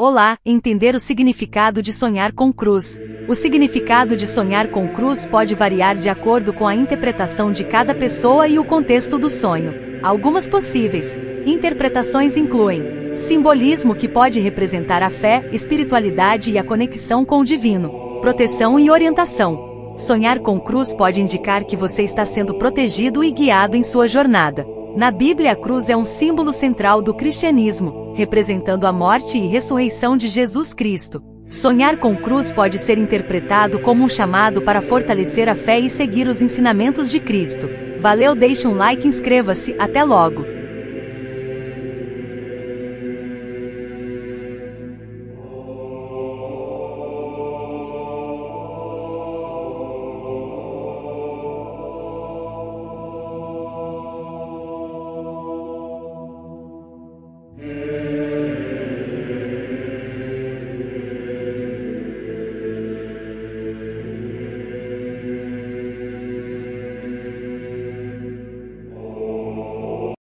Olá, entender o significado de sonhar com cruz. O significado de sonhar com cruz pode variar de acordo com a interpretação de cada pessoa e o contexto do sonho. Algumas possíveis interpretações incluem simbolismo, que pode representar a fé, espiritualidade e a conexão com o divino, proteção e orientação. Sonhar com cruz pode indicar que você está sendo protegido e guiado em sua jornada. Na Bíblia, a cruz é um símbolo central do cristianismo, representando a morte e ressurreição de Jesus Cristo. Sonhar com cruz pode ser interpretado como um chamado para fortalecer a fé e seguir os ensinamentos de Cristo. Valeu, deixe um like e inscreva-se. Até logo!